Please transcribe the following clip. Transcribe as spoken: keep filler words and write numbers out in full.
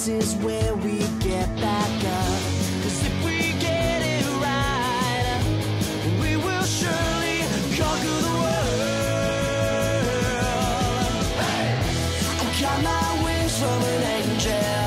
this is where we get back up. 'Cause if we get it right, we will surely conquer the world. Hey! I got my wings from an angel.